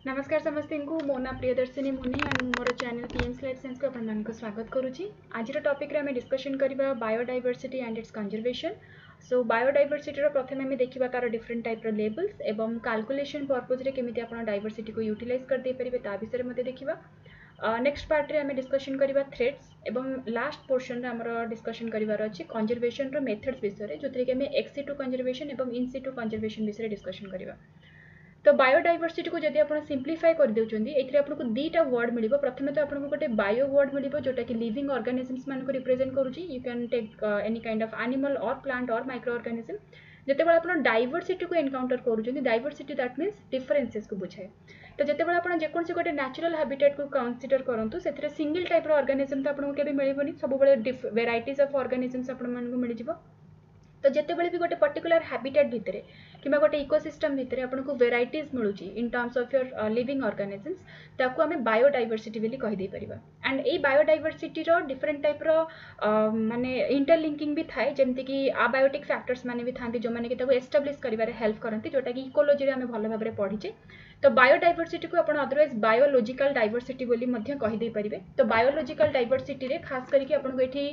नमस्कार समस्ते को मो ना प्रियदर्शिनी मुनि एंड मोर चैनल पीएम स्लाइड साइंस को अपन स्वागत करुच्ची। आज टॉपिक रे हमें डिस्कशन करबा biodiversity and its conservation. So biodiversity रो प्रथम हमें देखिबा तार डिफरेंट टाइप रो लेबल्स एवं कैलकुलेशन पर्पस रे केमिति आपण डायवर्सिटी को यूटिलाइज कर दे परिबे ता विषय रे मते देखिबा। नेक्स्ट पार्ट रे हमें डिस्कशन करबा थ्रेड्स एवं लास्ट पोर्शन रे हमर डिस्कशन करिवार अछि कंजर्वेशन रो मेथड्स विषय रे जोतरे के हमें एक्स सिटु कंजर्वेशन एवं इन सिटु कंजर्वेशन विषय रे डिस्कशन करबा। तो बायोडायवर्सिटी को जब आप सिंप्लीफाई कर देउछंदी एथिरे आपको दीटा वर्ड मिलिबो। प्रथमे तो आपको गोटे बायो वर्ड मिलिबो जोटा कि लिविंग ऑर्गेनिजम्स मान को रिप्रेजेंट करूची। You can take any kind of animal or plant or micro organism. जेतेबेले आपण डायवर्सिटी को एनकाउंटर करूछंदी डायवर्सिटी दैट मींस डिफरेंसेस को बुझाए। तो जेतेबेले आपण जेकोनसी गोटे नेचुरल हैबिटेट को कंसीडर करंतु सेथिरे सिंगल टाइप रो ऑर्गेनिज्म तो आपको केबे मिलिबोनी, सब बेले वेराइटीज ऑफ ऑर्गेनिजम्स आपण मान को मिलि जिवो। तो जितेबाला भी गोटे पर्टिकुलर हैबिटेट भितर कि गोटे इकोसिस्टम भितर आपको वेराइटीज मिलूची in terms of your living organisms ताकू आम बायोडायवर्सिटी बोली कहीदे पारिबा। एंड ए बायोडायवर्सिटी रो डिफरेंट टाइप रो माने इंटरलिंकिंग भी थाए, जेमति कि आबायोटिक फैक्टर्स माने भी थांती जो माने कि ताकू एस्टाब्लिश करिवारे हेल्प करंती, जोटा कि इकोलॉजी रे आमे भलो भाबरे पढिचे। तो बायोडायवर्सिटी को आपण अदरवाइज बायोलॉजिकल डायवर्सिटी बोली मध्य कहीदे पारिबे। तो बायोलॉजिकल डायवर्सिटी रे खास करके आपन को एठी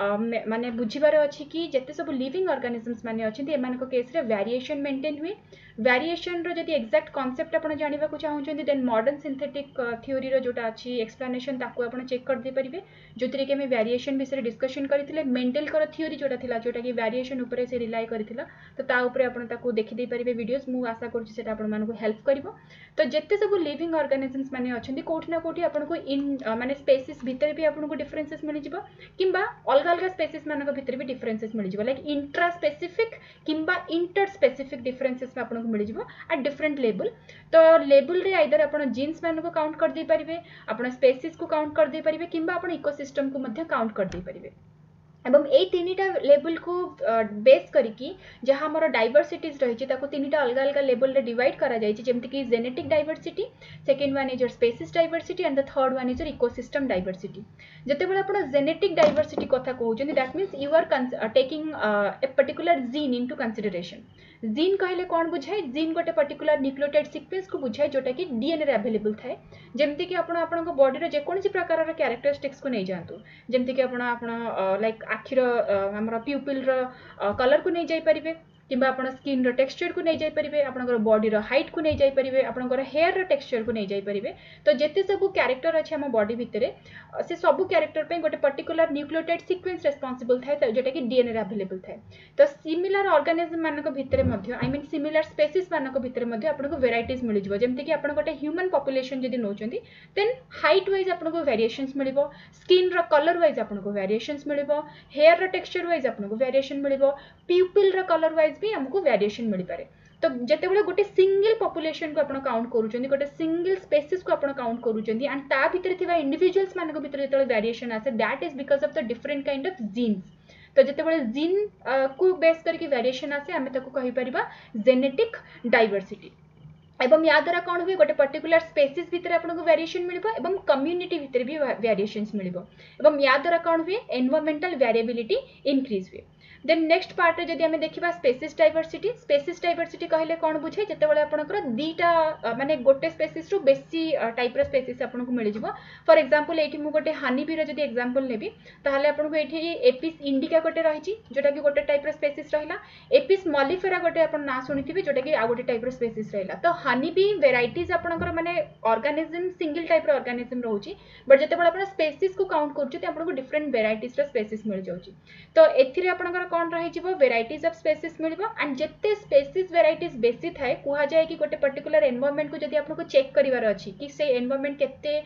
माने बुझिबार अछि कि जते सब लिविंग ऑर्गेनिजम्स माने अछंती एमानको केस रे वेरिएशन मेंटेन हुए। वेरिएशन रो जदि एग्जैक्ट कांसेप्ट आपण जानिबा को चाहउछंती देन मॉडर्न सिंथेटिक थ्योरी रो जोटा अछि एक्सप्लेनेशन ताकू आपण चेक कर दे परिबे, जोतरे के हम वेरिएशन विषय डिस्कशन करथिले। मेंडल कर थ्योरी जोटा थिला जोटा कि वेरिएशन ऊपर से रिलाय करथिला, तो ता ऊपर आपण ताकू देखि दे परिबे वीडियोस। मु आशा करूछि सेटा आपण मानको हेल्प करिवो। तो जते सब लिविंग ऑर्गेनिजम्स माने अछंती कोठी ना कोठी आपण को इन माने स्पेसिस भीतर भी आपण को डिफरेंसेस मिलि जिवो, किंबा अलग अलग स्पेसिस मानक भीतर भी डिफरेंसेस मिलि जिवो। लाइक इंट्रा स्पेसिफिक किंबा इंटर स्पेसिफिक डिफरेंसेस आपण को मिलि जिवो एट डिफरेंट लेवल। तो लेवल रे आइदर आपण जीन्स मान को काउंट कर दे परिबे, आपण स्पेसिस को काउंट कर दे परिबे, किंबा आपण इकोसिस्टम को मध्य काउंट कर दे परिबे। एवं ए तीनिटा लेवल को बेस करिकी जहाँ हमर डायवर्सिटीज रही ताको तीनिटा अलग अलग लेवल रे डिवाइड करा जायछि, जेमति कि genetic diversity, second one is your species diversity and the third one is your ecosystem diversity. जेतेबेले आपण जेनेटिक डायवर्सिटी कथा कहउछन that means you are taking a particular gene into consideration. Gene कहले कोन बुझाय? जीन गोटे पर्टिकुलर न्यूक्लियोटाइड सीक्वेंस को बुझाय जोटा कि डीएनए रे अवेलेबल थाए। जेमति कि आपण आपन बॉडी रे जे कोनसी प्रकार रो कैरेक्टरिस्टिक्स को नै जानतु, जेमति कि आपण लाइक आखिर हमर प्यूपिल रो कलर को नै जाय परिबे, किंबा आपण स्किन रो टेक्सचर को नै जाय परिबे, आपनकर बॉडी रो हाइट को नै जाय परिबे, आपनकर हेयर रो टेक्सचर को नै जाय परिबे। तो जेते सब कैरेक्टर अछि हम बॉडी भितरे से सब कैरेक्टर पे गोटे पर्टिकुलर न्यूक्लियोटाइड सीक्वेंस रिस्पांसिबल थाए जोटा कि डीएनए रे अवेलेबल थाए। तो सिमिलर ऑर्गेनिज्म मानक भितरे मध्य आई मीन सिमिलर स्पेसिस मानक भितरे मध्य आपनको वेराइटीज मिलि जिवो। जेमति कि आपण गोटे ह्यूमन पॉपुलेशन जदि नोचंती देन हाइट वाइज आपनको वेरिएशंस मिलिबो, स्किन रो कलर वाइज आपनको वेरिएशंस मिलिबो, हेयर रो टेक्सचर वाइज आपनको वेरिएशन मिलिबो, प्यूपिल रो कलर वाइज भी हमको वेरिएशन मिल पारे। तो जेतेबेले गोटे सिंगल पॉपुलेशन को आपण काउंट करूचंदी, गोटे सिंगल स्पेसिस को आपण काउंट करूचंदी एंड ता भितर थिबा इंडिविजुअल्स मानक भितर जेतेबेले वेरिएशन आसे that is because of the different kind of genes. तो जेतेबेले जीन को बेस करके वेरिएशन आसे आमे ताको कहि परिबा जेनेटिक डायवर्सिटी। एवं या द्वारा कौन हुए गोटे पर्टिकुलर स्पेसिस भितर आपको वेरिएशन मिलिबो एवं कम्युनिटी भितर भी वेरिएशंस मिलिबो। एवं या द्वारा कौन हुए एनवायरमेंटल वेरिएबिलिटी इंक्रीज हुए। देन नेक्स्ट पार्ट रे जदि हमें देखिबा स्पेसिस डायवर्सिटी। स्पेसिस डायवर्सिटी कहले कोन बुझे? जेतेबेले आपनकर दीटा माने गोटे स्पेसिस रु बेसी टाइप रो स्पेसिस आपनको मिलि जिवो। फॉर एग्जांपल एठी मु गोटे हनी बी रो जदि एग्जांपल लेबी ताहले आपनको एठी एपिस इंडिका गोटे रहिछि जोटा कि गोटे टाइप रो स्पेसिस रहिला, एपिस मॉलिफेरा गोटे आपन ना सुनिथिबे जोटा कि आ गोटे टाइप रो स्पेसिस रहिला। तो हनी बी वेराइटीज आपनकर माने ऑर्गेनिज्म सिंगल टाइप रो ऑर्गेनिज्म रहउछि, बट जेतेबेले आपन स्पेसिस को काउंट करछु ते आपनको डिफरेंट वेराइटीज रो स्पेसिस मिल जाउछि। तो एथिरे आपनकर कौन रही जीवो वेराइटीज ऑफ स्पेसिस मिलिबो एंड जेते स्पेसिस वेराइटीज बेसी थाए कुहा जाय कि गोटे पर्टिकुलर एनवायरनमेंट को जदि आपनको चेक करिवार अछि कि से एनवायरनमेंट केते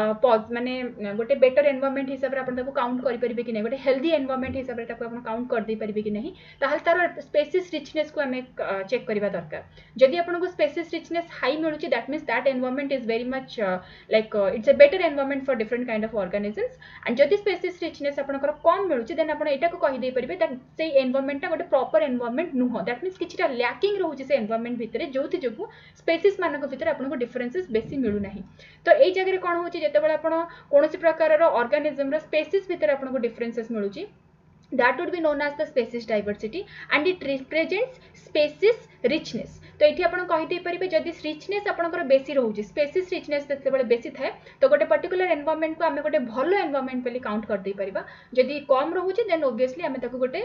माने गोटे बेटर एनवायरनमेंट हिसाब रे आपन ताको काउंट करि परिबे कि नै, गोटे हेल्दी एनवायरनमेंट हिसाब रे ताको आपन काउंट कर दे परिबे कि नै, ताहाल तार स्पेसिस रिचनेस को हमें चेक करिवा दरकार। जदि आपनको स्पेसिस रिचनेस हाई मिलुछि that means that environment is very much like it's a better environment for different kind of organisms. And जदि स्पेसिस रिचनेस आपनकर कम मिलुछि देन आपन एटा को कहि दे परिबे दैट से एनवायरनमेंट गोटे प्रॉपर एनवायरनमेंट नुह, दैट मींस किछिटा लैकिंग रहउछि से एनवायरनमेंट भितरे जोथि जोगु स्पेसिस मानक भितरे आपनको डिफरेंसेस बेसी मिलु नाही। तो एई जगह रे कोन होछि जेतेबेले आपण कोनोसी प्रकार रो ऑर्गेनिज्म रो स्पेसिस भितरे आपनको डिफरेंसेस मिलुछि that would be known as the species diversity and it represents species richness तो ये आप कहीदेपारे जदि रिचनेस आपंकर बेसी रोचे स्पेसीज रिचनेस जो बेसी थाए तो गोटे पर्टिकुलर एनवायरनमेंट को आम गोटे भल एनवायरनमेंट बोली काउंट करदे पारिबा जदि कम रोचे देन ओब्वियसली आम गोटे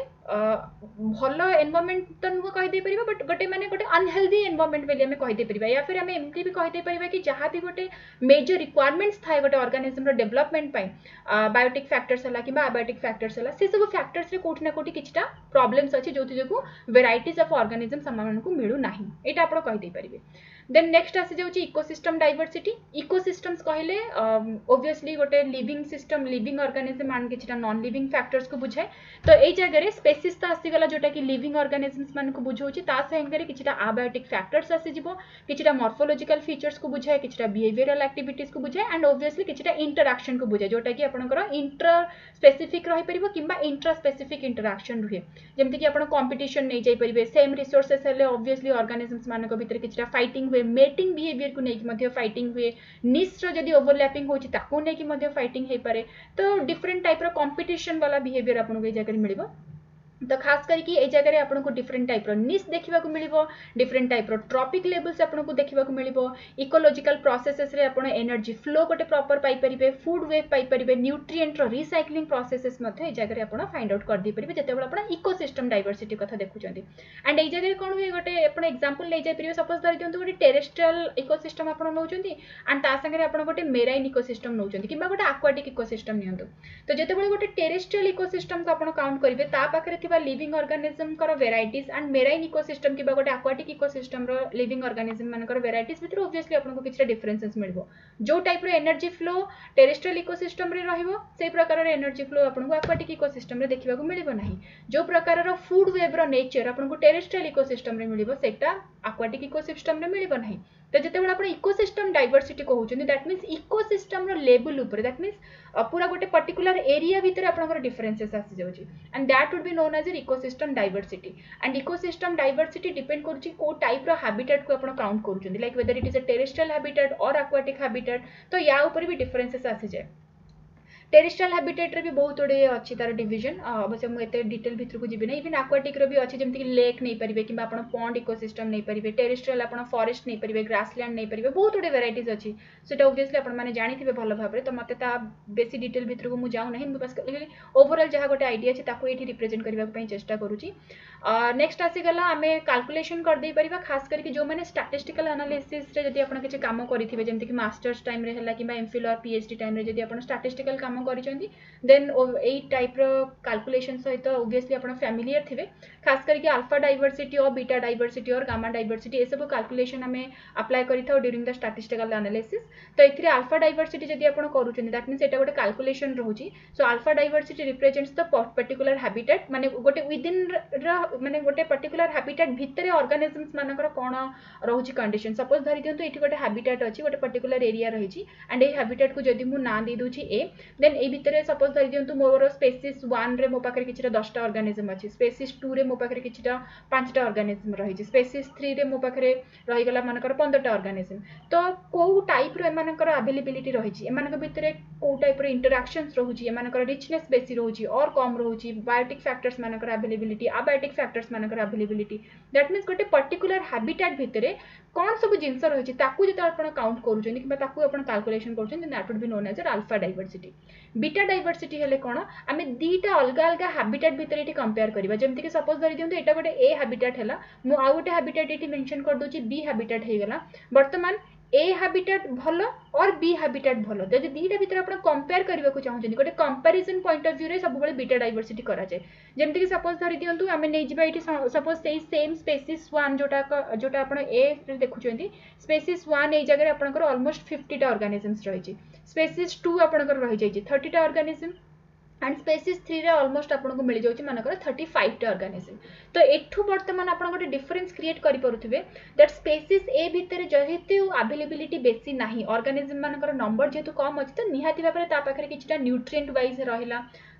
भल एनवायरनमेंट तो नुह कहीदे पारिबा बट गोटे माने गोटे अनहेल्दी एनवायरनमेंट बोली आम कहीदे पारिबा या फिर आम एमती भी कहीदे पारिबा कि जहाँ भी गोटे मेजर रिक्वायरमेंट्स थाए गोटे ऑर्गेनिज्म रो डेवलपमेंट पाई बायोटिक फैक्टर्स हला कि अबायोटिक फैक्टर्स हला से सब फैक्टर्स रे कोठी ना कोठी किछटा प्रॉब्लम्स अछि जोथि जोगु वेराइटीज ऑफ ऑर्गेनिज्म समान को मिलू नाही एटा आपण कहि दे परिबे देन नेक्स्ट आसी जाउची इकोसिस्टम डाइवर्सिटी इकोसिस्टम्स कहले ऑब्वियसली गोटे लिविंग सिस्टम लिविंग ऑर्गेनिज्म मान किछटा नॉन लिविंग फैक्टर्स को बुझाए तो एई जगह रे स्पेसीज तो आसी गला जोटा कि लिविंग ऑर्गेनिज्म्स मान को बुझौची ता संगे रे किछटा अबायोटिक फैक्टर्स आसी जिवो किछटा मॉर्फोलॉजिकल फीचर्स को बुझाए किछटा बिहेवियरल एक्टिविटीज को बुझाए एंड ऑब्वियसली किछटा इंटरैक्शन को बुझाए जोटा कि आपनकर इंटर स्पेसिफिक रही परिबो किबा इंट्रा स्पेसिफिक इंटरैक्शन रुहे जेमति कि आपण कंपटीशन नै जाई परिबे सेम रिसोर्सेस हेले ऑब्वियसली ऑर्गेनिज्म्स मान को भीतर किछटा फाइटिंग हुए मेटिंग बिहेवियर को लेकिन मध्य फाइटिंग हुए निश जदि ओवरलैपिंग होची ताको लेकिन मध्य फाइटिंग हे पारे तो डिफरेंट टाइप रो कंपटीशन वाला बिहेवियर आपन को ए जगह मिलिबो तो खास करके ये जगह आपन को डिफरेंट टाइप रो निश देखिबा को मिलिबो डिफरेंट टाइप रो ट्रॉपिक लेवल्स आपन को देखिबा को मिलिबो इकोलॉजिकल प्रोसेसेस रे आपन एनर्जी फ्लो गोटे प्रॉपर पाई परिबे फूड वेव पाई परिबे न्यूट्रिएंट रो रिसाइक्लिंग प्रोसेसेस मध्ये ए जगह आपन फाइंड आउट कर दी परिबे जते बेला आपन इकोसिस्टम डाइवर्सिटी कथा देखुचंदी एंड ए जगह कोन हुए गोटे आपन एग्जांपल ले जाय परिबे सपोज धरि दियंतु गोटे टेरेस्ट्रियल इकोसिस्टम आपन नउचंदी एंड ता संगे आपन गोटे मेराइन इकोसिस्टम नउचंदी किबा गोटे एक्वाटिक इकोसिस्टम नियंतु तो जते बेला गोटे टेरेस्ट्रियल इकोसिस्टम को आपन काउंट करिवे ता पाखरे थिबा लिविंग ऑर्गेनिज्म कर वेराइटीज एंड मेराइन इकोसिस्टम किबा गोटे एक्वाटिक इकोसिस्टम रो लिविंग ऑर्गेनिज्म मानकर वेराइटीज भितर ऑब्वियसली आपन को किछटा डिफरेंसेस मिलबो जो टाइप रो एनर्जी फ्लो टेरेस्ट्रियल इकोसिस्टम रे रहइबो सेही प्रकार रो एनर्जी फ्लो आपन को एक्वाटिक इकोसिस्टम रे देखिबा को मिलिबो नाही जो प्रकार रो फूड वेव रो नेचर आपन को टेरेस्ट्रियल इकोसिस्टम रे मिलिबो सेटा एक्वाटिक इकोसिस्टम रे मिलिबो नाही तो जते बेला आपण इकोसिस्टम डाइवर्सिटी कहउछन दैट मींस इकोसिस्टम रो लेवल ऊपर दैट मींस पूरा गोटे पर्टिकुलर एरिया भीतर आपनकर डिफरेंसेस आसी जाउची and that would be known as ecosystem diversity and ecosystem diversity depend करूची को टाइप रो हैबिटेट को आपण काउंट करूछन like whether it is a terrestrial habitat और एक्वाटिक हैबिटेट तो या ऊपर भी डिफरेंसेस आसी जाय टेरेस्ट्रियल हैबिटेट रे भी बहुत गुड़े अच्छी तार डिविजन अवश्य मुझे डिटेल भितर को जीवी ना इवन एक्वाटिक रो भी अच्छी जमती कि लेक नहीं पारे कि पॉन्ड इकोसिस्टम नहीं पारे टेरेस्ट्रियल आप फॉरेस्ट नहीं पारे ग्रासलैंड नहीं पारे बहुत गुड़े वेराइटीज अच्छी सेटा ऑब्वियसली आपण माने जानिथिबे भल भाबरे तो मते ता बेसी डिटेल भितर को मु जाऊ नहीं मु बस ओवरऑल जहाँ गोटे आइडिया अछि ताको एठी रिप्रेजेंट करबा पई चेष्टा करूची नेक्स्ट आसी गला आमे कैलकुलेशन कर दे परिबा खास करके जो माने स्टैटिस्टिकल एनालिसिस रे जदी आपण किछि काम करिथिबे जेमति कि मास्टर्स टाइम रे हला किबा एमफिल और पीएचडी टाइम रे जदी आपण स्टैटिस्टिकल काम करिसेंती देन एई टाइप रो कैलकुलेशन सहित ऑब्वियसली आपण फैमिलियर थिबे खास करके अल्फा डाइवर्सिटी और बीटा डाइवर्सिटी और गामा डाइवर्सिटी ए सब कैलकुलेशन हमें अप्लाई करिथाउ ड्यूरिंग द स्टैटिस्टिकल एनालिसिस तो एथिरे अल्फा डाइवर्सिटी जदी आपण करूछन दैट मींस एटा गोटे कैलकुलेशन रहउची so alpha diversity represents the particular habitat माने गोटे विदिन माने गोटे पर्टिकुलर हैबिटेट भितरे ऑर्गेनिजम्स मानकर कोन रहउची कंडीशन सपोज धरि दियंतु एठी गोटे हैबिटेट अछि गोटे पर्टिकुलर एरिया रहिची एंड ए हैबिटेट को जदी मु ना दे दूची ए देन ए भितरे सपोज धरि दियंतु मोर स्पेसीज 1 रे मो पाखरे किछटा 10टा ऑर्गेनिज्म अछि स्पेसीज 2 रे मो पाखरे किछटा 5टा ऑर्गेनिज्म रहिची स्पेसीज 3 रे मो पाखरे रहि गला मानकर 15टा ऑर्गेनिज्म तो को टाइप रो मानकर अवेलेबिलिटी रहिची एमानक भितरे को टाइप रो इंटरैक्शंस रहउची एमानकर रिचनेस बेसी रहउची और कम रहउची बायोटिक फैक्टर्स मानकर अवेलेबिलिटी अबायोटिक फैक्टर्स मानकर अवेलेबिलिटी दैट मींस गोटे पर्टिकुलर हैबिटेट भितरे कोन सब जिंस रहिची ताकू जते आपण काउंट करूछन कि ताकू आपण कैलकुलेशन करूछन then that would be known as alpha diversity beta diversity हेले कोन आमे दीटा अलग अलग हैबिटेट भितर एठी कंपेयर करबा जेमति कि सपोज धरि दियंतु एटा गोटे ए हैबिटेट हैला मु आ गोटे हैबिटेट एठी मेंशन कर दोची बी हैबिटेट हे गला वर्तमान ए हैबिटेट भलो और बी हैबिटेट भलो जदि दीटा भितर आपण कंपेयर करबा को चाहउछन गोटे कंपैरिजन पॉइंट ऑफ व्यू रे सब बेले बीटा डाइवर्सिटी करा जाय जेमति कि सपोज धरि दियंतु आमे नै जिबा एठी सपोज सेम स्पेसीज 1 जोटा आपण ए रे देखुछंती स्पेसीज 1 ए जगह आपनकर ऑलमोस्ट 50 टा ऑर्गेनिजम्स रहिछि स्पेसीज 2 आपनकर रहि जाइछि 30 टा ऑर्गेनिज्म एंड स्पेसीज 3 रे ऑलमोस्ट आपन को मिल जाउछि मानकर 35 टा ऑर्गेनिज्म तो एठु वर्तमान आपन गोटे डिफरेंस क्रिएट करि परुथिबे दैट स्पेसीज ए भितर जहितु अवेलेबिलिटी बेसी नाही ऑर्गेनिज्म मानकर नंबर जेतु कम अछि तो निहाती भाबरे ता पाखरे किछटा न्यूट्रिएंट वाइज रहिला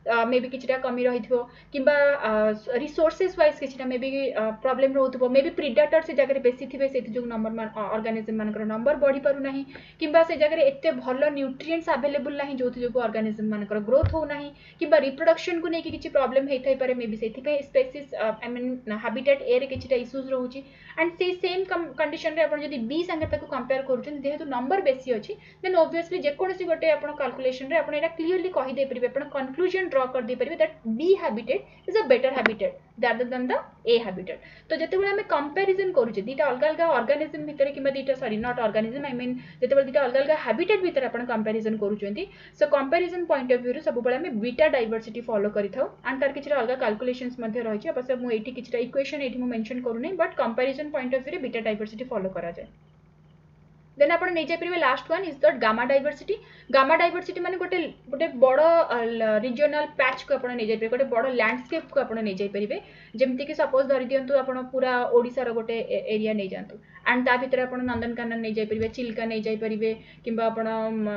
मे बी किछिटा कमी रहिथिबो किबा रिसोर्सेस वाइज किछिटा मे बी प्रॉब्लम रहउथबो मे बी प्रीडेटर से जगह बेसी थिबे सेति जो नंबर ऑर्गेनिज्म मानकर नंबर बढ़ी पारु नाही किबा से जगह एते भलो न्यूट्रिएंट्स अवेलेबल नाही जोथि जो ऑर्गेनिज्म मानकर ग्रोथ हो नाही किबा रिप्रोडक्शन को नेकी किछि प्रॉब्लम हेइ थाइ पारे मे बी सेति पे स्पेसीज आई मीन हैबिटेट ए रे किछिटा इश्यूज रहउची एंड से सेम कंडीशन रे आपण जदी बी संगे ताको कंपेयर करूछन जेहेतु नंबर बेसी अछि देन ऑब्वियसली जे कोनसी गोटे आपण कैलकुलेशन रे आपण एटा क्लियरली कहि दे परिबे आपण कंक्लूजन ड्रॉ कर दे परिबे that be habitat is a better habitat rather than the A habitat. तो जेतेबेले हमें कंपैरिजन करूचे दीटा अलग अलग ऑर्गेनिज्म भितर किबा दीटा sorry not organism I mean जेतेबेले दीटा अलग अलग हैबिटेट भितर आपण कंपैरिजन करूचंती so comparison point of view रे सब बेले हमें बीटा डाइवर्सिटी फॉलो करिथाउ एंड तार किछरा अलग कैलकुलेशंस मध्ये रहिछि अवश्य मु एठी किछरा इक्वेशन एठी मु मेंशन करू नै but comparison point of view रे बीटा डाइवर्सिटी फॉलो करा जाय देन आपण नै जाय परिबे last one is the gamma diversity माने गोटे बड़ रीजनल पैच को आपण नै जाय परिबे गोटे बड़ लैंडस्केप को आपण नै जाय परिबे जेमति कि सपोज धरि दियंतु आपण पूरा ओडिसा रो गोटे एरिया नै जानतु एंड ता भितर आपण नंदनकानन नै जाय परिबे चिल्का नै जाय परिबे किबा आपण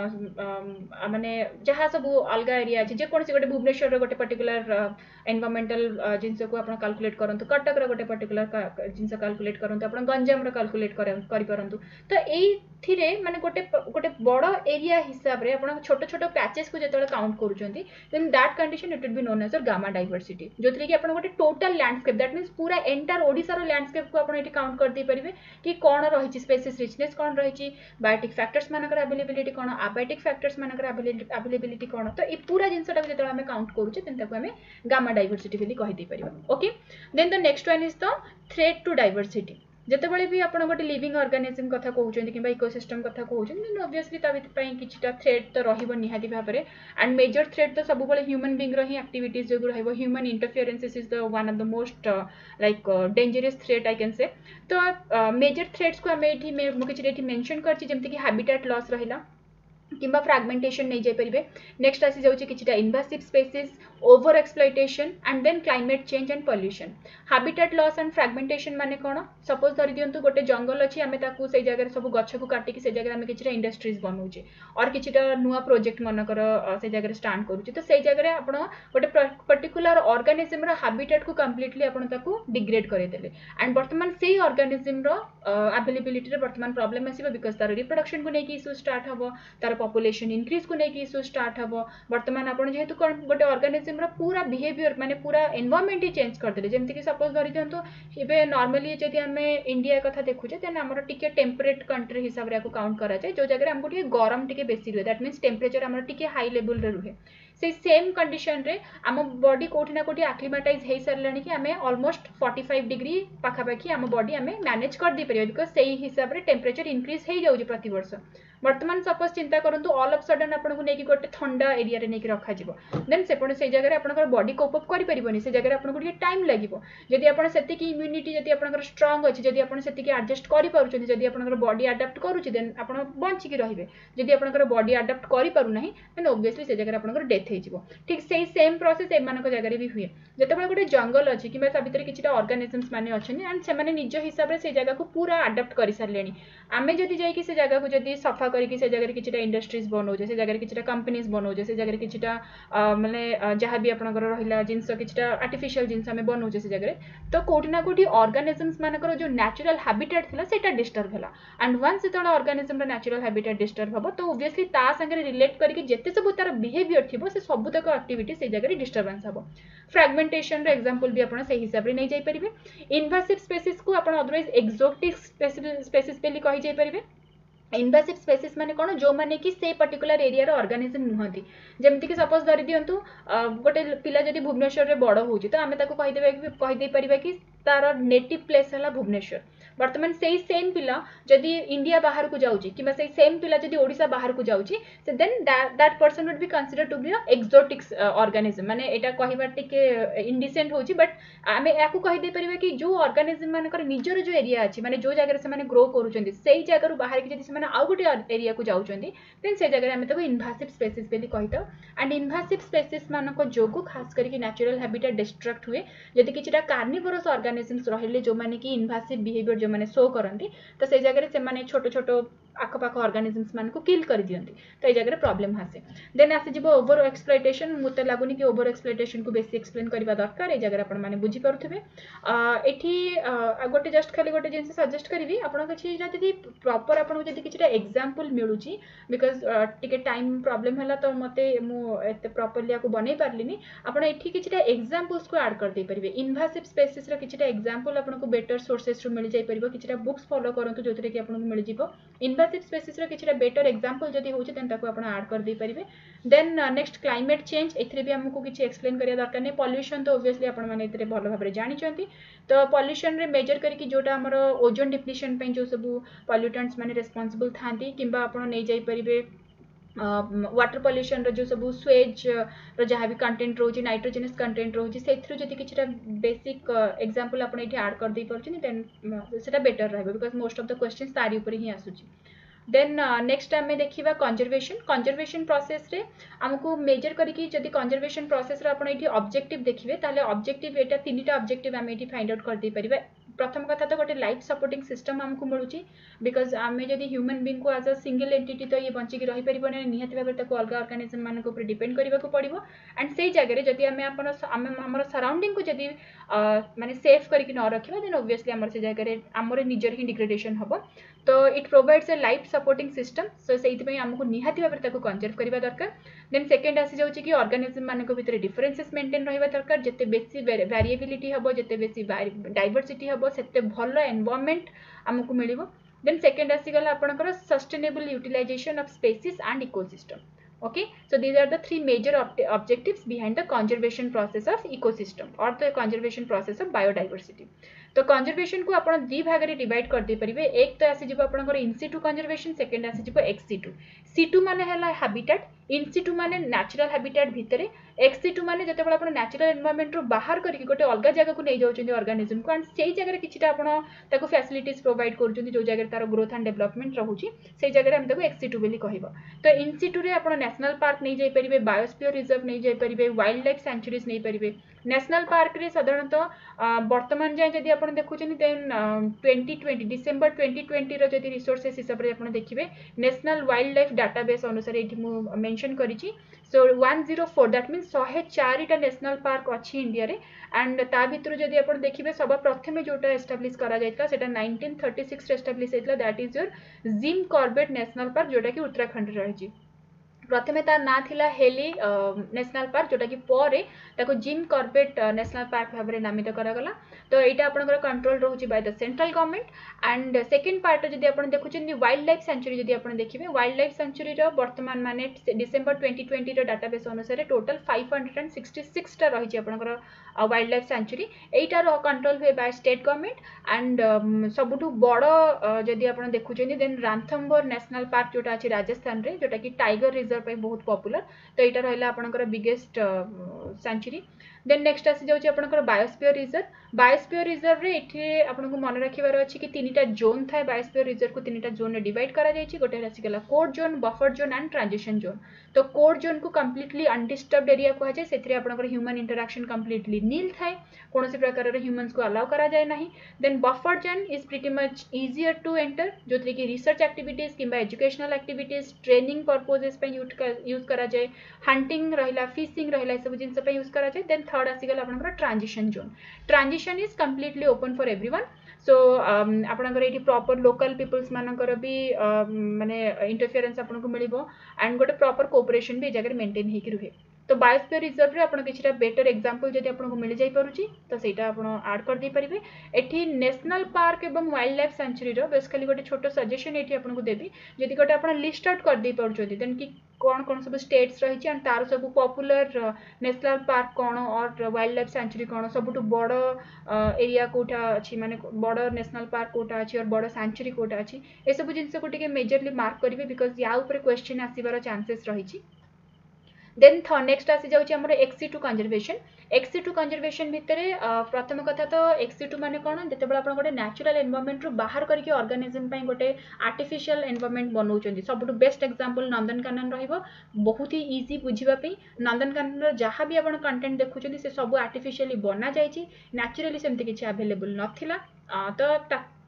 माने जहा सब अलगा एरिया अछि जे कोनसी गोटे भुवनेश्वर रो गोटे पर्टिकुलर एनवायरमेंटल जिंस को आपण कैलकुलेट करंतु कटक रो गोटे पर्टिकुलर जिंस कैलकुलेट करंतु आपण गंजाम रो कैलकुलेट करि परंतु तो एई थिरे माने गोटे बड़ एरिया हिसाब रे आपण छोट छोट पैचेस को जेतले काउंट करूचंती then that condition it will be known as a gamma diversity जोथले कि आपण गोटे टोटल लैंडस्केप दैट मींस पूरा एंटायर ओडिसा रो लैंडस्केप को आपण एठी काउंट कर दे परिबे कि कोन रहिछि स्पेसिस रिचनेस कोन रहिछि बायोटिक फैक्टर्स मानकर अवेलेबिलिटी कोन अबायोटिक फैक्टर्स मानकर अवेलेबिलिटी कोन तो ए पूरा जिंसटा जेतले हम काउंट करूचे तेन ताको हम गामा डाइवर्सिटी बोली कहि दे परिबा okay then the next one is the threat to diversity जेतेबेले भी आपण गोटे लिविंग ऑर्गेनिज्म कथा कहउछन कि इकोसिस्टम कथा कहउछन देन ऑब्वियसली ता भितर पई किछटा थ्रेट तो रहिबो निहाती भाबरे एंड मेजर थ्रेट तो सब बेले ह्यूमन बीइंग रही एक्टिविटीज जो रहिबो human interferences is the one of the most like dangerous threat I can say तो मेजर थ्रेट्स को हमें एठी मु किछि एठी मेंशन करछि जेमति कि हैबिटेट लॉस रहिला किंबा फ्रैगमेंटेशन नहीं जाय परिबे नेक्स्ट आसी जाउची किछटा invasive species over exploitation and then climate change and pollution habitat loss and fragmentation माने कोन सपोज धरि दियंतु गोटे जंगल अछि हमें ताकू से जगह सब गछ को काटी कि से जगह हमें किछटा इंडस्ट्रीज बनउचे और किछटा नुवा प्रोजेक्ट मनकर से जगह स्टार्ट करूचे तो से जगह आपण गोटे पर्टिकुलर ऑर्गेनिज्म रो हैबिटेट को कंप्लीटली आपण ताकू डिग्रेड करे देले एंड वर्तमान सेही ऑर्गेनिज्म रो अवेलेबिलिटी रे वर्तमान प्रॉब्लम आसीबो बिकॉज़ तार रिप्रोडक्शन को नेकी इशू स्टार्ट हबो तार पॉपुलेशन इंक्रीज को नेकी इशू स्टार्ट हबो वर्तमान आपण जेहेतु गोटे ऑर्गेनिज्म रो पूरा बिहेवियर माने पूरा एनवायरनमेंट ही चेंज कर देले जेमति कि सपोज धरि दियंतु एबे नॉर्मली जदी हमें इंडिया कथा देखुचे देन हमर टिके टेम्परेट कंट्री हिसाब रे को काउंट करा जाय जो जगह हमको टिके गरम टिके बेसी रहे दैट मींस टेम्परेचर हमर टिके हाई लेवल रे रुहे से सेम कंडीशन रे हम बॉडी कोठी ना कोठी एक्लिमेटाइज हे सरलानी कि हमें ऑलमोस्ट 45 डिग्री पाखा पाखी हम बॉडी हमें मैनेज कर दी परियो बिकॉज़ सेही हिसाब रे टेम्परेचर इंक्रीज हे जाउजी प्रति वर्ष वर्तमान सपोज चिंता करंतु ऑल ऑफ सडन आपन को नेकी गोटे ठंडा एरिया रे नेकी रखा जिवो देन सेपण से जगह रे आपनकर बॉडी कोप अप करि परिबोनी से जगह रे आपन को टिके टाइम लागिवो जदी आपन सेति की इम्यूनिटी जदी आपनकर स्ट्रांग अछि जदी आपन सेति की एडजस्ट करि पारुछन जदी आपनकर बॉडी अडॉप्ट करूछि देन आपन बंची की रहिबे जदी आपनकर बॉडी अडॉप्ट करि पारु नाही देन ऑब्वियसली से जगह रे आपनकर डेथ हे जिवो ठीक सेही सेम प्रोसेस ए मानक जगह रे भी हुए जेतेबेले गोटे जंगल अछि किबा सा भितर किछटा ऑर्गेनिजम्स माने अछन एंड से माने निज हिसाब रे से जगह को पूरा अडॉप्ट करि सारलेनी आमे जदी जाई कि से जगह को जदी सफा करि कि से जगह रे किछटा इंडस्ट्रीज बनौजे से जगह रे किछटा कंपनीज बनौजे से जगह रे किछटा माने जहां भी आपनकर रहिला जिंस किछटा आर्टिफिशियल जिंस हमें बनौजे से जगह रे तो कोठी ना कोठी ऑर्गेनिजम्स मानकर जो नेचुरल हैबिटेट थिला सेटा डिस्टर्ब होला एंड वंस इतला ऑर्गेनिजम रा नेचुरल हैबिटेट डिस्टर्ब हबो तो ऑब्वियसली ता संगे रिलेट करिके जेते सब तार बिहेवियर थिबो से सब तक एक्टिविटी से जगह रे डिस्टर्बेंस हबो फ्रैगमेंटेशन रे एग्जांपल भी आपण सही हिसाब रे नै जाई परिबे इन्वेसिव स्पेसीज को आपण अदरवाइज एक्सोटिक स्पेसीज पेली कहि जाई परिबे इन्वेसिव स्पेसीज माने कोन जो माने कि से पर्टिकुलर एरिया रो ऑर्गेनिज्म नुहंती जेमति कि सपोज धरि दियंतु गोटे पिला जदी भुवनेश्वर रे बड़ होउची तो हमें ताको कहि दे परिबा कि तार नेटिव प्लेस हला भुवनेश्वर वर्तमान सेही सेम पिला जदी इंडिया बाहर को जाउची किबा सेही सेम पिला जदी ओडिसा बाहर को जाउची से then that person would be considered to be a exotic organism माने एटा कहिबा टिके इंडिसेंट होची बट हमें याकू कहि दे परिबा कि जो ऑर्गेनिज्म मानकर निजर जो एरिया अछि माने जो जगह से माने ग्रो करूचंदी सेही जगह रु बाहर के जदी माने आ गोटे एरिया को जाउचंदी देन से जगह हमें ताको इन्वेसिव स्पेसीज बेली कहितो एंड इन्वेसिव स्पेसीज मानको जोगु खास करके नेचुरल हैबिटेट डिस्ट्रक्ट हुए जदी किछटा कार्निवोरस ऑर्गेनिजम्स रहिले जो माने कि इन्वेसिव बिहेवियर जो माने शो करंती तो से जगह रे से माने छोटो छोटो आखपाख ऑर्गेनिजम्स मान को किल कर दियंती तो ए जगह प्रॉब्लम आसे देन आसी जिवो ओवर एक्सप्लॉयटेशन मुते लागुनी कि ओवर एक्सप्लॉयटेशन को बेसी एक्सप्लेन करबा दरकार ए जगह आपण माने बुझी परुथिबे एठी गोटे जस्ट खाली गोटे जिंस सजेस्ट करबी आपण किछि जदी प्रॉपर आपण जदी किछटा एग्जांपल मिलुची बिकॉज टिके टाइम प्रॉब्लम हला तो मते मु एते प्रॉपर्ली को बनै पारलिनी आपण एठी किछटा एग्जांपल्स को ऐड कर दे परिबे इन्वेसिव स्पेसीज रा किछटा एग्जांपल आपण को बेटर सोर्सेस रो मिल जाय परिबो किछटा बुक्स फॉलो करंतु जोतरे कि आपण को मिल जिवो इन्वेसिव स्पेसीज रा किछटा बेटर एग्जांपल जदी होउची देन ताको आपण ऐड कर दे परिबे देन नेक्स्ट क्लाइमेट चेंज एथरे भी हमको किछि एक्सप्लेन करिया दरकार नै पॉल्यूशन तो ऑब्वियसली आपण माने एथरे भलो भाबरे जानि चंती तो पॉल्यूशन रे मेजर करके जोटा हमर ओजोन डिप्लीशन पे जो सब पॉल्यूटेंट्स माने रिस्पांसिबल थांती किबा आपण नै जाई परिबे वाटर पॉल्यूशन रो जो सब स्वेज रो जहाँ भी कंटेंट रोची नाइट्रोजनस कंटेंट रोची सेथरो जति किछटा बेसिक एग्जांपल आपण एठी ऐड कर दे परछनी देन सेटा बेटर रहबे because most of the questions तारी ऊपर ही आसुची देन नेक्स्ट टाइम में देखिबा कंजर्वेशन प्रोसेस रे हमको मेजर करिकि जदि कंजर्वेशन प्रोसेस रे आपण एठी ऑब्जेक्टिव देखिबे ताले ऑब्जेक्टिव एटा तीनटा ऑब्जेक्टिव हम एठी फाइंड आउट कर दे परिबे प्रथम कथा तो गोटे लाइफ सपोर्टिंग सिस्टम हमको मिलुची बिकॉज आमे जदि ह्यूमन बीइंग को एज अ सिंगल एंटिटी तो ये बंची की रही परिबो नै निहत भाबे ताको अलगा ऑर्गेनिज्म मान को ऊपर डिपेंड करबा को पड़िबो एंड सेही जगह रे जदि आमे अपन हमर सराउंडिंग को जदि माने सेफ करके न रखिबा देन ऑब्वियसली हमर से जगह रे हमर निजर ही डिग्रेडेशन हबो तो it provides a life supporting system so सेही पई हमको निहत भाबे ताको कंजर्व करबा दरकार देन सेकंड आसी जाउची कि ऑर्गेनिज्म मान को भितर डिफरेंसेस मेंटेन रहबा दरकार जते बेसी वेरिएबिलिटी हबो जते बेसी डाइवर्सिटी हबो सेते भलो एनवायरनमेंट हमको मिलिबो देन सेकंड आसी गला आपनकर sustainable utilisation of species and ecosystem okay so these are the three major objectives behind the conservation process of ecosystem or the conservation process of biodiversity तो कंजर्वेशन को आपण दी भाग रे डिवाइड कर दे परिबे एक तो आसी जिवो आपनकर इन सिटू कंजर्वेशन सेकंड आसी जिवो एक्स सिटू सिटू माने हला हैबिटेट इन सिटू माने नेचुरल हैबिटेट भितरे एक्स सिटू माने जते बळ आपण नेचुरल एनवायरनमेंट रो बाहर करके गोटे अलग जगह को नै जाउछन ऑर्गेनिज्म को एंड सेही जगह रे किछिटा आपण ताको फैसिलिटीज प्रोवाइड करछन जो जगह तार ग्रोथ एंड डेवलपमेंट रहूची सेही जगह रे हम ताको एक्स सिटू बेली कहबो तो इन सिटू रे आपण नेशनल पार्क नै जाय परिबे बायोस्फीयर रिजर्व नै जाय परिबे वाइल्ड लाइफ सेंचुरीज नै परिबे नेशनल पार्क रे साधारणतः वर्तमान जाय जदि आपण देखुछन देन 2020 डिसेंबर 2020 रो जदि रिसोर्सेस हिसाब रे आपण देखिबे नेशनल वाइल्ड लाइफ डाटाबेस अनुसार एठी मु मेंशन करिछि सो 104 दैट मींस 104 टा नेशनल पार्क अछि इंडिया रे एंड ता भितर जदि आपण देखिबे सब प्रथमे जोटा एस्टैब्लिश करा जायतला सेटा 1936 रे एस्टैब्लिश हेतला that is your Jim Corbett national park जोटा कि उत्तराखंड रे रहिछि प्रथमे तार ना थिला हेली नेशनल पार्क जोटा कि परे ताको जिम कॉर्बेट नेशनल पार्क भाबरे नामित करा गला तो एटा आपनकर कंट्रोल रहउची by the central government and second part जदि आपण देखुछन वाइल्ड लाइफ सेंचुरी जदि आपण देखिबे वाइल्ड लाइफ सेंचुरी रो वर्तमान माने डिसेंबर 2020 रो डाटाबेस अनुसार टोटल 566 टा रहिछि आपनकर वाइल्ड लाइफ सेंचुरी एटा रो कंट्रोल हुए बाय स्टेट गवर्नमेंट एंड सबुठु बड़ जदि आपण देखुछन देन रांथमबोर नेशनल पार्क जोटा अछि राजस्थान रे जोटा कि टाइगर रिजर्व पे बहुत पॉपुलर तो एटा रहला आपनकर बिगेस्ट सेंचुरी देन नेक्स्ट आसी जाउची आपनकर बायोस्फीयर रिजर्व रे एठी आपनको मन रखिबार अछि कि तीनटा जोन थाए बायोस्फीयर रिजर्व को तीनटा जोन रे डिवाइड करा जायछि गोटे रासी गला core zone buffer zone and transition zone तो कोर जोन को कंप्लीटली अनडिस्टर्ब्ड एरिया को जाय सेथरे आपनकर ह्यूमन इंटरेक्शन कंप्लीटली नील थाए कोनोसी प्रकार रे ह्यूमंस को अलाउ करा जाय नाही then buffer zone is pretty much easier to enter जोथरे कि रिसर्च एक्टिविटीज किबा एजुकेशनल एक्टिविटीज ट्रेनिंग पर्पसेस पे यूज करा जाय हंटिंग रहिला फिशिंग रहिला सब जिंस पे यूज करा जाय देन थर्ड आसी गला आपनकर transition is completely open for everyone so आपनकर एठी प्रॉपर लोकल पीपल्स मानकर भी माने इंटरफेरेंस आपनको मिलिबो एंड गोटे प्रॉपर कोऑपरेशन भी जगह मेंटेन हेकि रुहे तो बायोस्फीयर रिजर्व रे आपण किछटा बेटर एग्जांपल जदि आपनको मिल जाय परुची तो सेटा आपण ऐड कर दे परिबे एठी नेशनल पार्क एवं वाइल्ड लाइफ सेंचुरी रो बेसिकली गोटे छोटो सजेशन एठी आपनको देबी जदि गोटे आपण लिस्ट आउट कर दे परुचोदी देन कि कौन सब स्टेट्स रही एंड तार सब पॉपुलर नेशनल पार्क कौन और वाइल्ड लाइफ सेंचुरी कौन सबुठ बड़ एरिया कोटा अच्छी माने बड़ नेशनल पार्क कोटा अच्छी और बड़ सेंचुरी कोटा अच्छी ए सब जिनस को टिके मेजरली मार्क करेंगे बिकज या ऊपर क्वेश्चन आसबार चांसेस रही देन नेक्स्ट आसी जाउची हमर एक्सी2 कंजर्वेशन भितर प्रथम कथा तो एक्सी2 माने कोन जते बडा आपण गोटे नेचुरल एनवायरनमेंट रो बाहर करके ऑर्गेनिज्म पई गोटे आर्टिफिशियल एनवायरनमेंट बनौचंदी सबुठ बेस्ट एग्जांपल नंदनकानन रहइबो बहुत ही इजी बुझिबा पई नंदनकानन रो जहां भी आपण कंटेंट देखुचंदी से सब आर्टिफिशियली बना जायची नेचुरली सेमति किछि अवेलेबल नथिला तो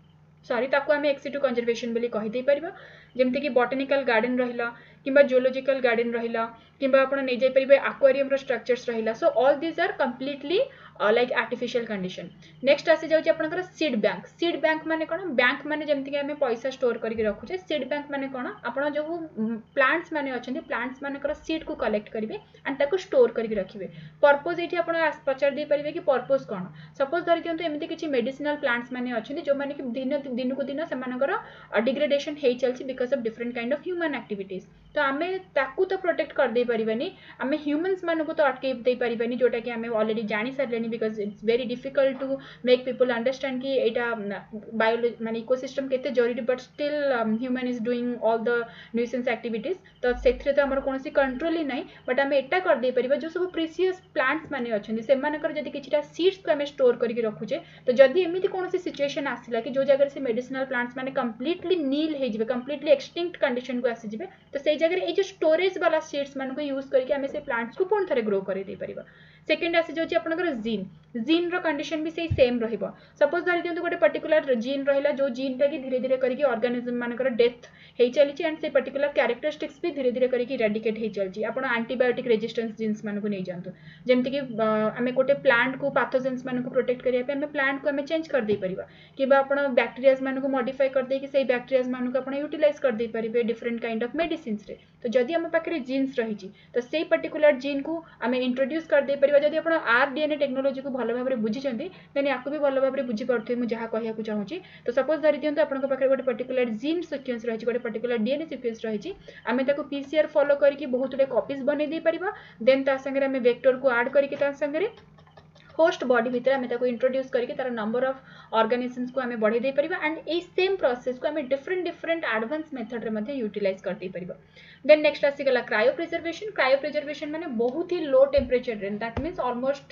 सॉरी ताको आम एक्सीटू कंजर्वेशन बोली कहीदे पार जमती कि बॉटनिकल गार्डन रहा कि जूलॉजिकल गार्डन रहा कि आपड़ नहीं जापर एक्वेरियम स्ट्रक्चर्स रहा so all these are completely like artificial condition next आसी जाऊँ आपंकर सीड बैंक माने कौन बैंक माने जमती कि आम पैसा स्टोर करके रखुचे सीड बैंक माने कौन आप जो प्लांट्स माने अच्छे प्लांट्स मानकर सीड को कलेक्ट करेंगे एंड ताको स्टोर करके रखिए पर्पज ये पचार दे पारे कि पर्पज कौन सपोज धरी दिखाते एमती किसी मेडिसिनल प्लांट्स माने अच्छे जो मैंने कि दिन को दिन से डिग्रेडेशन हो चलती because of different kind of human activities तो आम ताकू तो प्रोटेक्ट कर दे पारिबानी आम ह्यूमन्स मानक तो अटकई दे पारिबानी जोटा कि आम ऑलरेडी जानी सारे because it's very difficult to make people understand कि यहाँ बायोलॉजी माने इकोसिस्टम केते जरूरी but still human is doing all the nuisance activities तो से तो आम कौन कंट्रोल ही ना बट आम एटा कर दे पारिबा जो सब प्रीसियस प्लांट्स माने अच्छे से जदि किछिटा सीड्स को आम स्टोर करके रखुचे तो जदि एमती कौन सिचुएशन आसला कि जो जगह से मेडिसिनल प्लांट्स माने कंप्लीटली नील हो कंप्लीटली एक्सटिंक्ट कंडीशन को आसीजिबे तो से जगह ये जो स्टोरेज वाला सीड्स मान को यूज करके आम से प्लांट्स को पुणी थे ग्रो कर दे पारिबा सेकेंड आसी जाऊँ आपंकर जीन कंडीशन भी सेम रहिबो सपोज धरी दियंतु गोटे पर्टिकुलर जीन रहिला जो जीन टा कि धीरे धीरे करके ऑर्गेनिज्म मानकर डेथ हो चली एंड से पर्टिकुलर कैरेक्टरिस्टिक्स भी धीरे धीरे करके इरेडिकेट हो चलती आप एंटीबायोटिक रेजिस्टेंस जीन्स मान को नहीं जातु जमती कि आम गोटे प्लांट को पैथोजेन्स मान को प्रोटेक्ट करने आम प्लांट को आम चेंज कर दे पारिबा कि आप बैक्टेरियाज मान को मॉडिफाई कर देकी से बैक्टेरियाज मान को यूटिलाइज कर दे पारिबे डिफरेंट काइंड ऑफ मेडिसिन्स रे तो जदि आम पाखे जीन्स रही तो से पर्टिकुलर जीन को आम इंट्रोड्यूस कर दे पारिबा जदि आप आरडीएनए टेक्नोलोजी को भल भाव बुझी देन या भी भल भाव बुझी पारे मुझे जहाँ कहूँ चाहूँगी तो सपोज धरी दियंतु आपन पाखे गोटे पर्टिकुलर जीन सिक्वेंस रही गोटे पर्टिकुलर डीएनए सिक्वेंस रही आम पीसीआर फॉलो करके बहुत गुडे कॉपीज बन दे पारिबा देन ता संगे आम वेक्टर को ऐड करके संगे होस्ट बॉडी भितर आम इंट्रोड्यूस करके तार नंबर ऑफ ऑर्गेनिजम्स को आम बढ़े दे पारिबा एंड ए सेम प्रोसेस को आम डिफरेंट डिफरेंट एडवांस मेथड रे मध्ये यूटिलाइज कर दे पारिबा देन नेक्स्ट आसीगला क्रायो प्रिजर्वेशन माने बहुत ही लो टेम्परेचर रे दैट मीन्स ऑलमोस्ट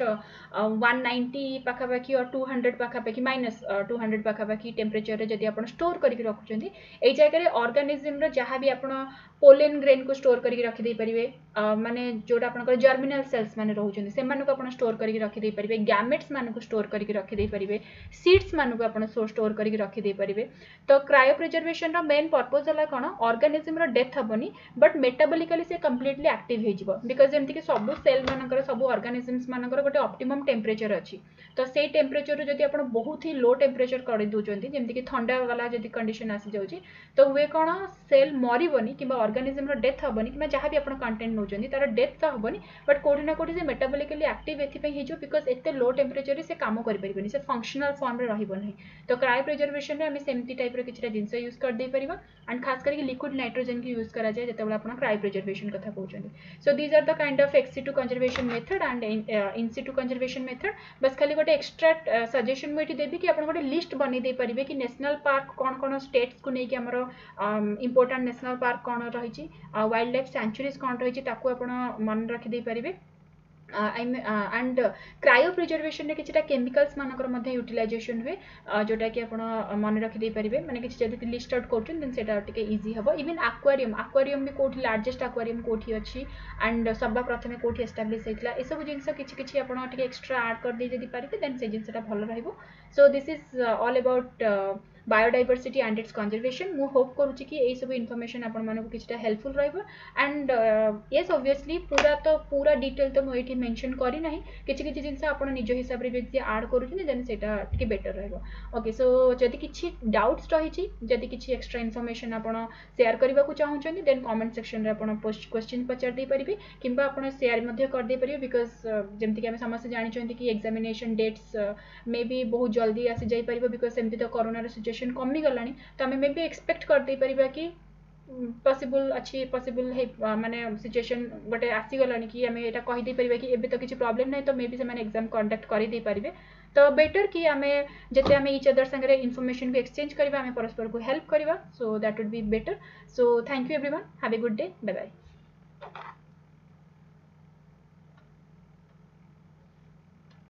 190 पाखापाखी और 200 पाखापाखी माइनस 200 पाखापाखी टेम्परेचर रे जदि आपण स्टोर करके रखुचंदी एई जगह रे ऑर्गेनिज्म रो जहाँ भी आपण पोलेन ग्रेन को स्टोर करके रखि दे परिबे माने जोटा आपनकर जर्मिनल सेल्स माने रहउचंदी से मानको आपण स्टोर करके रखि दे परिबे गैमेट्स मानको स्टोर करके रखि दे परिबे सीड्स मानको आपण स्टोर करके रखि दे परिबे तो क्रायो प्रिजर्वेशन रो मेन पर्पस हला कोन ऑर्गेनिज्म रो डेथ हबनी बट मेटाबॉलिकली से कंप्लीटली एक्टिव हो जिवो बिकॉज जेमति कि सब सेल मानकर सब ऑर्गेनिजम्स मानकर गोटे ऑप्टिमम टेम्परेचर अछि तो से टेम्परेचर जदि आपण बहुत ही लो टेम्परेचर कर दोचंती जेमति कि ठंडा वाला जदि कंडीशन आसी जाउची तो हुए कोन सेल मरिबोनी किबा ऑर्गेनिज्म रो डेथ हबनी किबा जहाँ भी आपण कंटेंट नोचंती तार डेथ तो हबनी बट कोठी ना कोठी से मेटाबॉलिकली एक्टिव एथि पे हिजो बिकॉज एते लो टेम्परेचर से काम करि परिबनी से फंक्शनल फॉर्म रे रहिबो नहीं तो क्रायो प्रिजर्वेशन रे हम सेमती टाइप रो किछटा जिंस यूज कर दे परिबा एंड खास करके लिक्विड नाइट्रोजन की यूज करा जाय जेतेबेला आपण क्रायो प्रिजर्वेशन कथा कहउछन so these are the kind of ex situ conservation method and in situ conservation method बस खाली गोटे एक्स्ट्रा सजेशन मुझे देवी कि आप गोटे लिस्ट बनी दे पारिबे कि नेशनल पार्क कौन कौन स्टेट्स को लेकिन आमर इंपोर्टेंट नेशनल पार्क कौन रही वाइल्ड लाइफ सेंचुरीज कौन रही मन रखी दे पारिबे एंड क्रायो प्रिजर्वेशन किसी केमिकल्स मानकर यूटिलाइजेशन हुए जोटा कि आप मन रखी पारे मैंने किसी लिस्ट आउट कर इजी हम इवन एक्वेरियम भी कौटी लार्जेस्ट एक्वेरियम कौटी अच्छी एंड सभा प्रथम कौटी एस्टाब्लिश होता है सब जिन किसी आप एक्स्ट्रा ऐड कर दे पारे देन से जिनसा भल रहा so this is all about biodiversity and its conservation मु होप करुच्ची कि यही सब इनफॉरमेशन आपण मानक किछटा हेल्पफुल रहइबो एंड यस ऑब्वियसली पूरा डिटेल तो मुझे मेंशन करी नाही किछि किछि जिंस आपण निज हिसाब रे जे ऐड करूछन देन सेटा टिके बेटर रहइबो ओके सो जदि किछि डाउट्स रहिछि जदि किछि एक्स्ट्रा इनफॉरमेशन आपण शेयर करबा को चाहउछन देन कमेंट सेक्शन रे आपण पोस्ट क्वेश्चन पचार दे परिबे किंबा आपण शेयर मध्ये कर दे परिबे बिकॉज जेमति कि हम समस्त जानि छथि कि एग्जामिनेशन डेट्स मे बी बहुत जल्दी आसी जाई परिबो बिकॉज सेमति तो कोरोना रे सिचुएशन कमी गलानी तो आम मे भी एक्सपेक्ट कर दे परिबा कि पॉसिबल अच्छी पॉसिबल है माने सिचुएशन गोटे आसीगला कि आम यहाँ कहीदे पारिबा कि एबे तो किसी प्रॉब्लम नहीं तो मे भी से एग्जाम कंडक्ट कर दे पारिबे तो बेटर कि आम जिते आम इच अदर संगे इनफॉरमेशन को एक्सचेंज करवा आम परस्पर को हेल्प करवा so that would be better so thank you everyone have a good day bye bye.